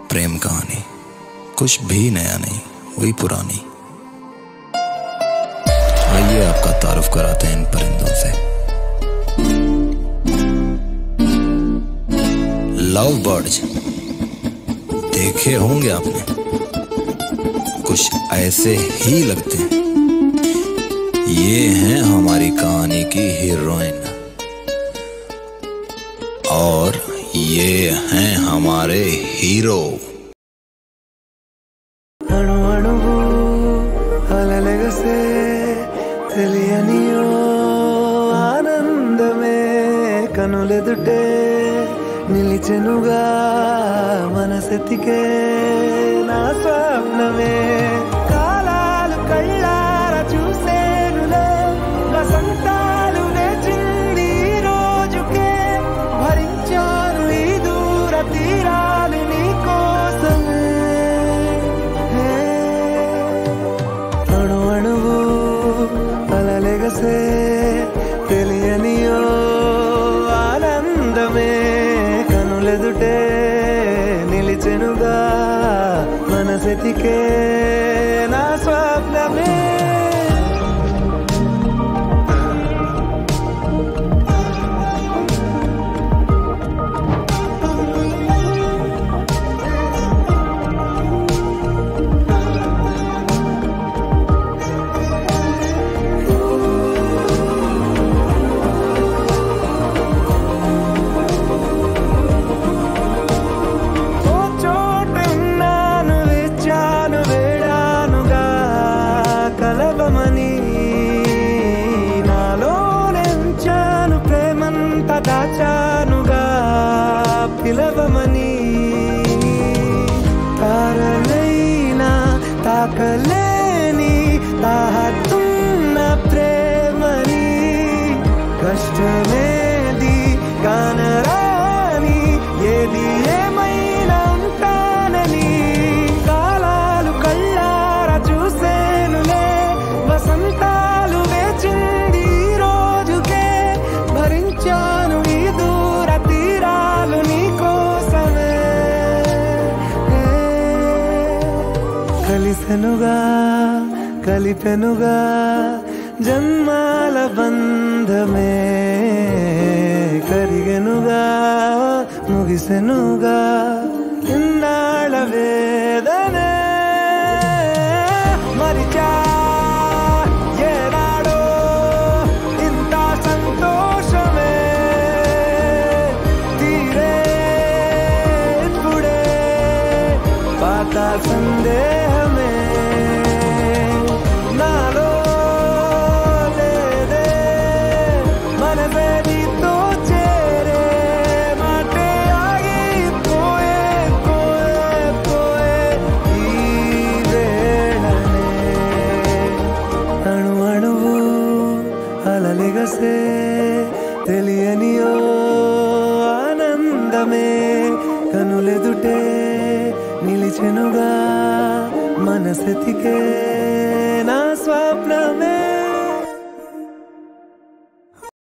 प्रेम कहानी कुछ भी नया नहीं, वही पुरानी। आइए आपका तारुफ कराते हैं इन परिंदों से। लव बर्ड्स देखे होंगे आपने, कुछ ऐसे ही लगते हैं। ये हैं हमारी कहानी की हीरोइन और ये हैं हमारे हीरो। అణు అణువు అలలెగసే తెలియనియో ఆనందమే కనులెదుటే నిలిచెనుగా మనసెతికే నా స్వప్నమే కాలాలు కళ్ళార చూసేనులే వసంతాలు వేచింది ఈ రోజుకే భరించాను ఈ దూర తీరాలు నీ కోసమే అణు అణువు అలలెగసే తెలియనియో ఆనందమే కనులెదుటే నిలిచెనుగా మనసెతికే నా స్వప్నమే దాచానుగా పిలవమని తారలైనా తాకలేని తాహతున్న ప్రేమని కష్టమేది కానరాని ఏది ఏమైనా ఉంటానని కాలాలు కళ్ళార చూసేనులే వసంతాలు వేచింది ఈ రోజుకే భరించాను ఈ దూర తీరాలు నీ కోసమే కలిసెనుగా కలిపెనుగా జన్మాల బంధమే కరిగెనుగా ముగిసెనుగా ఇన్నాళ్ళ వేదనే మరిచా ఏనాడో ఇంత సంతోషమే తీరే ఇప్పుడే పాత సందేహమే నాలో లేదే మనసే నీతో చేరే మాటే ఆగిపోయే పోయే పోయే ఈ వేళనే అణు అణువు అలలెగసే తెలియనియో ఆనందమే కనులెదుటే నిలిచెనుగా మనసెతికే నా స్వప్నమే।